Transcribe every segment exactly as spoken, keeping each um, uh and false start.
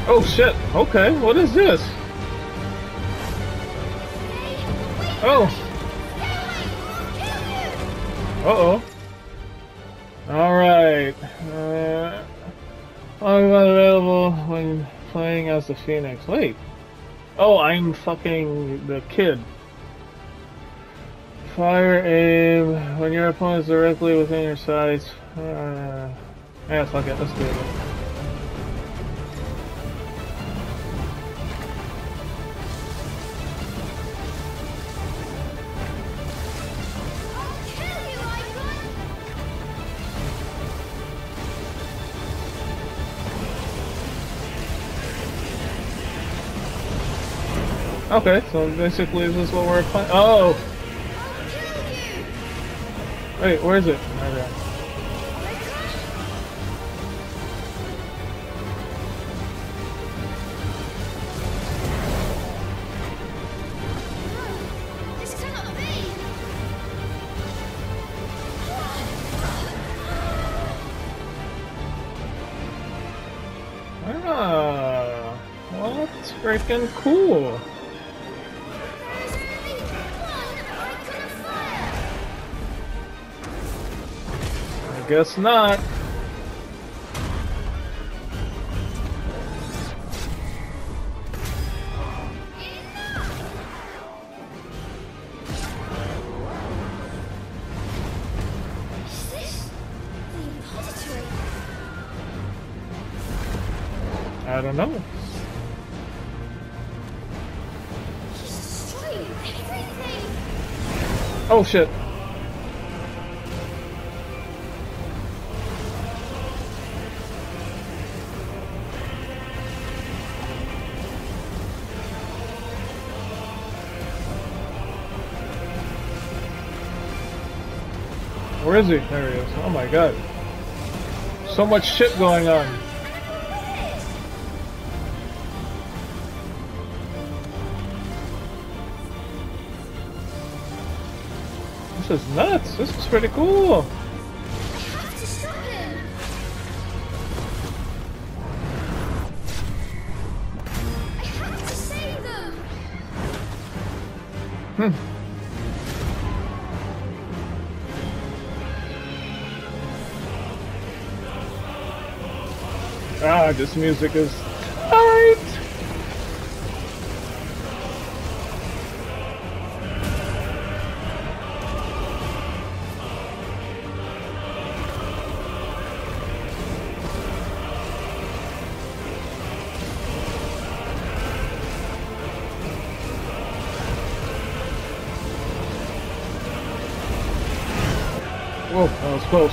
Oh shit. Okay, what is this? Oh. Uh-oh. Alright. Uh, only one available when playing as the Phoenix. Wait. Oh, I'm fucking the kid. Fire aim when your opponent is directly within your sights. Uh, yeah, fuck it. Let's do it. Okay, so basically this is what we're playing. Oh! Wait, where is it? Okay. This cannot be. Ah, well, that's freaking cool. I guess not. Is this the repository? I don't know. He's destroying everything. Oh shit. Where is he? There he is. Oh my god. So much shit going on. This is nuts. This is pretty cool. I have to stop him. I have to save them. Hmm. Ah, this music is tight. Whoa, that was close.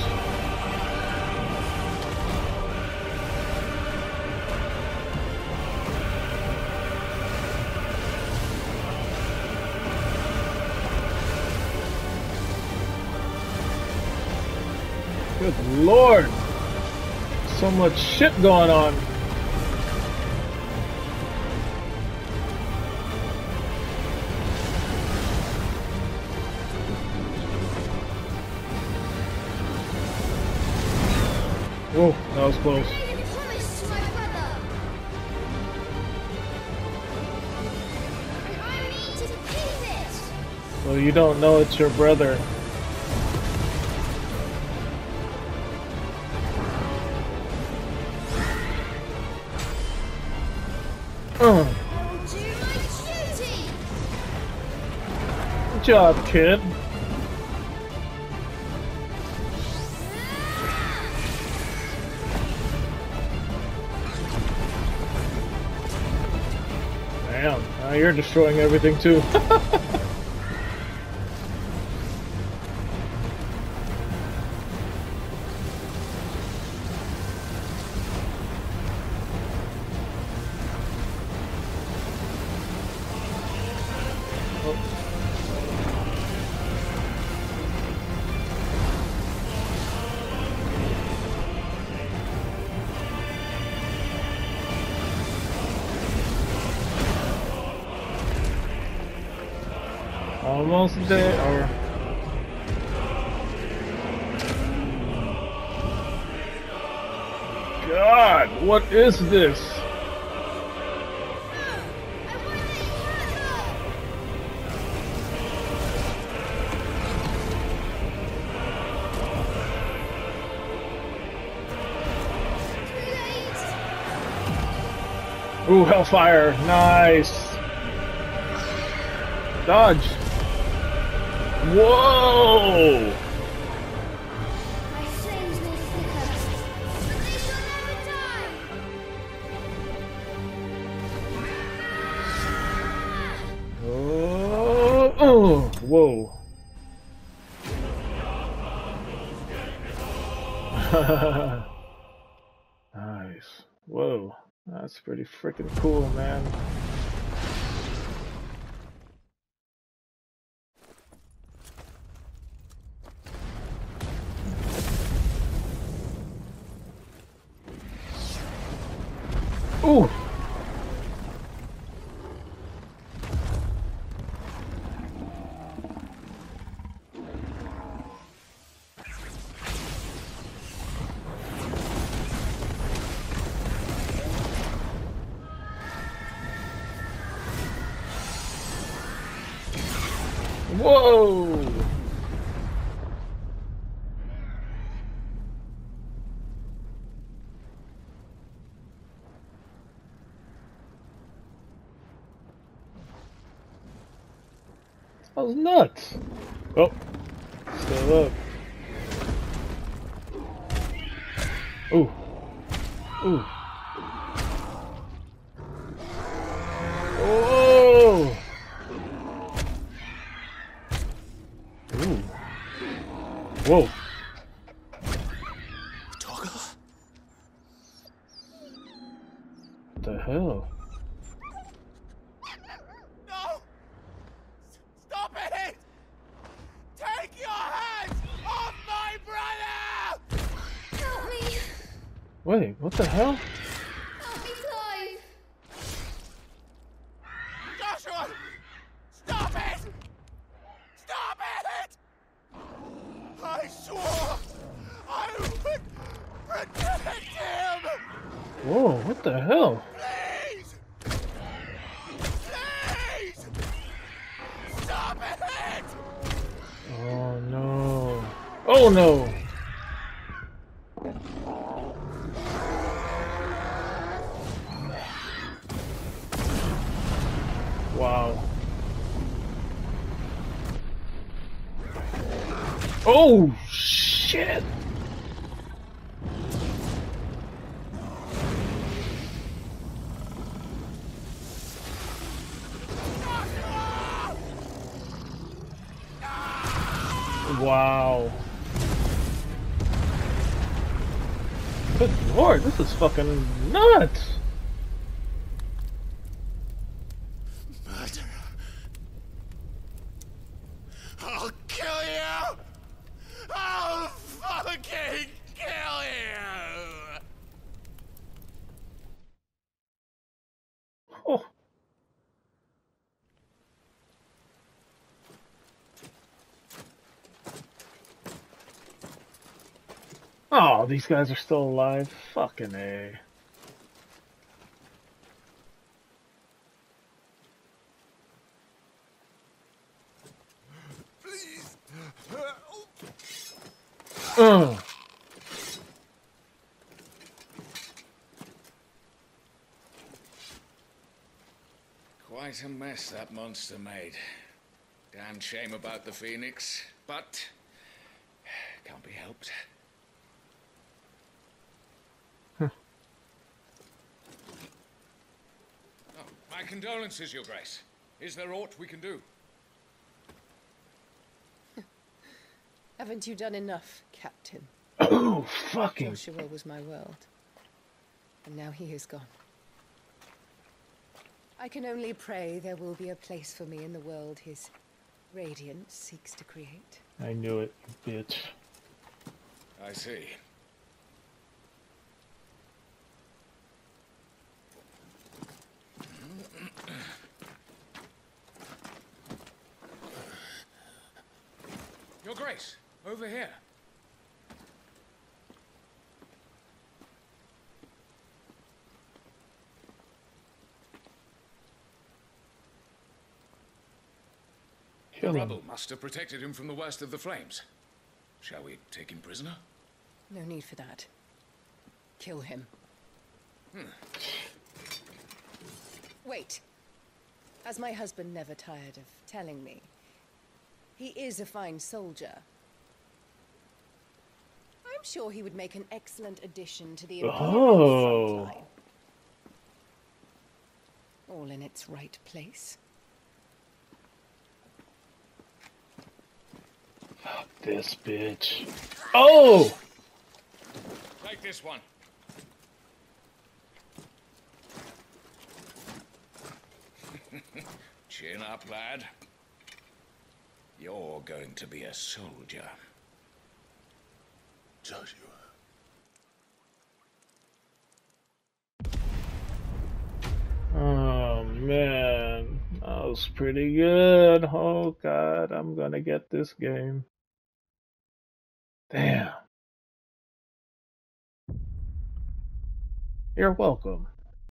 Good lord! So much shit going on. Whoa, that was close. I made a promise to my brother. And I need to keep it. Well, you don't know it's your brother. Uh, I'll do my duty. good job, kid. Damn, now you're destroying everything too. Almost there, or God, what is this? Ooh, Hellfire. Nice. Dodge. Whoa. My flames may flicker, but they shall never die. Oh, oh. Whoa. Nice. Whoa. That's pretty freaking cool, man. Ooh. Whoa! That was nuts. Oh, still up. Ooh. Ooh. Oh! Ooh. Whoa. Toggle? What the hell? No! Stop it! Take your hands off my brother! Help me! Wait, what the hell? Help me, Clive! Joshua! Stop it! Stop it! I swore I would protect him! Whoa, what the hell? Please! Please! Stop it! Oh no. Oh no! Wow. Oh shit! Wow. Good lord, this is fucking nuts! Murderer. I'll kill you! I'll fucking kill you! Oh. Oh, these guys are still alive. Fucking A. Please! Ugh. Quite a mess that monster made. Damn shame about the Phoenix, but can't be helped. Oh, my condolences, Your Grace. Is there aught we can do? Haven't you done enough, Captain? Oh, fucking. Joshua was my world. And now he is gone. I can only pray there will be a place for me in the world his radiance seeks to create. I knew it, you bitch. I see. Your Grace, over here. The Kill him. rubble must have protected him from the worst of the flames. Shall we take him prisoner? No need for that. Kill him. Wait. As my husband never tired of telling me, he is a fine soldier. I'm sure he would make an excellent addition to the Imperial Oh. front line. All in its right place. Fuck this bitch. Oh! Take this one. Chin up, lad. You're going to be a soldier. Joshua. Oh man, that was pretty good. Oh god, I'm gonna get this game. Damn. You're welcome.